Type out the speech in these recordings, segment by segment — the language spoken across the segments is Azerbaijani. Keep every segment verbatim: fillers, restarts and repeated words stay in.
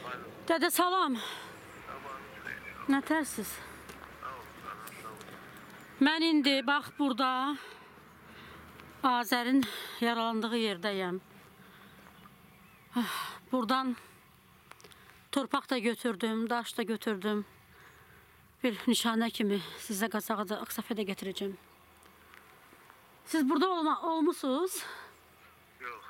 Dede salam. Nə tərsiz? Mən indi bax burada Azərin yaralandığı yerdəyəm. Buradan torpaq da götürdüm, daş da götürdüm. Bir nişanə kimi sizə qazağı da Aksafədə getirəcəm. Siz burada olma, olmusunuz? Yox.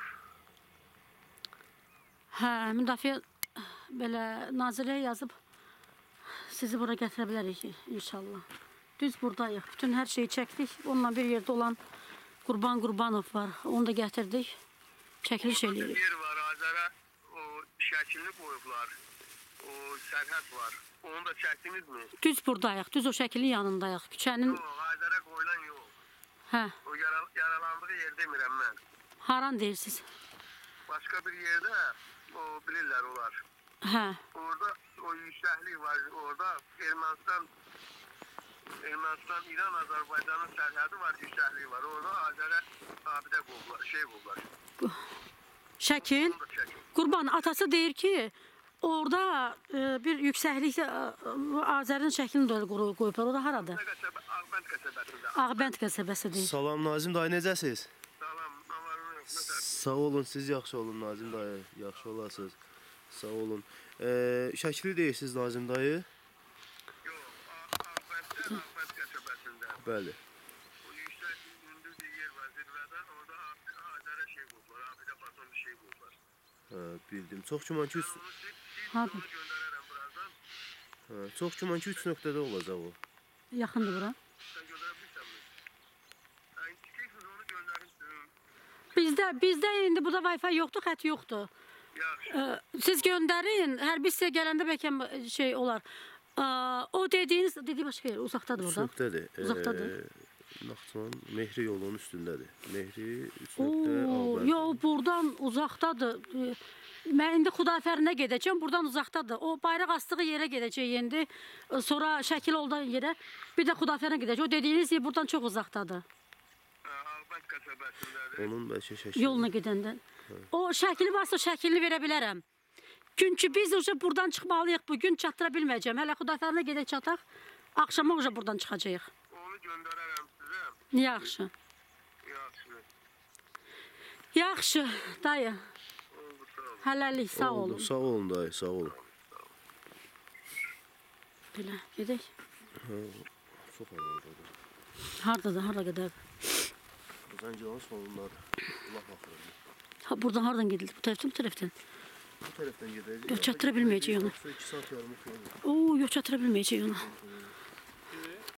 Hə, müdafiə belə nazirliyə yazıb sizi bura gətirə bilərik inşallah. Düz buradayıq. Bütün hər şeyi çəkdik. Onunla bir yerdə olan Qurban Qurbanov var. Onu da gətirdik. Çəkiliş eləyirik. Bir yer var, Azərə o şəkilini qoyublar. O sərhəd var. Onu da çəkdinizmi? Düz buradayıq. Düz o şəkilin yanındayıq. Küçənin... Yox, Azərə qoyulan yox. Hə. O yaral yaralandığı yer demirəm mən. Haran deyirsiniz? Başqa bir yerdə o bilirlər olar. Hə. Orada o yüksəklik var. Orada Ermənistan Ermənistan, İran, Azərbaycanın sərhədi var, yüksəkliyi var. Orada Azərə abidə qoyublar, şey qoyublar. Şəkil. Onu da çəkin. Qurban atası deyir ki, orada e, bir yüksəklikdə e, Azərin şəklini də qoyublar. O da haradır? Ağbənd qəsəbəsində. Ağbənd qəsəbəsidir. Salam Nazim dayı, necəsiz? Salam, navarını yox, nətər? Sağ olun, siz yaxşı olun Nazim dayı, yaxşı olasınız. Sağ olun. Ee, şəkli deyirsiniz Nazim dayı? Yox, Ağbənddə, Ağbənd qəsəbəsində. Bəli. O yüksək hündür bir yer var zirvədən, orada Azərə şey qoyublar, abidə baton bir şey qoyublar. Hə, bildim. Çox güman ki, üç, Onu siz, Abi. onu göndərərəm birazdan. hə, çox güman ki, üç nöqtədə olacaq o. Yaxındır bura. Sən göndərə bilirsənmi? Sən istəyirsiniz onu göndərim. Bizdə bizdə indi burada Wi-Fi yoxdur, xətt yoxdur. Yaxşı. Ee, siz gönderin. Her bir size gelende belki şey olar. Ee, o dediğiniz dediği başka yer uzaktadır üç burada. nöqtədir. Uzaqdadır. Ee, Naxçıvan Mehri yolunun üstündədir. Mehri üç nöqtə Oo, Ağbənd. yo buradan uzaktadır. Ee, Mən indi Xudafərinə gedəcəm. Buradan uzaktadır. O bayraq astığı yerə gedəcək indi. Ee, Sonra şəkil olan yerə bir də Xudafərinə gedəcək. O dediğiniz yer buradan çox uzaktadır. Ağbənd qəsəbəsindədir. Onun bəlkə şəkli. Yoluna gedəndə. O şəkili varsa şəklini verə bilərəm. Çünki biz уже buradan çıxmalıyıq. Bugün çatdıra bilməyəcəm. Hələ Xudafərinə gedək çataq. Axşama уже buradan çıxacağıq. Onu göndərərəm sizə. Yaxşı. Yaxşı. Yaxşı, dayı. Oldu, sağ olun. Hələlik, sağ Oldu. olun. Sağ olun dayı, sağ olun. Belə, gedək. Çox əvvəldə. Hardadır, hara qədər? Zəncilanın sonundadır. Allah baxırım. Ha, buradan haradan gedildi? Bu tərəfdən, bu tərəfdən. Bu tərəfdən gedəcək. Yox, çatdıra bilməyəcək onu. iki saat yarım falan. Oo, yox, çatdıra bilməyəcək onu.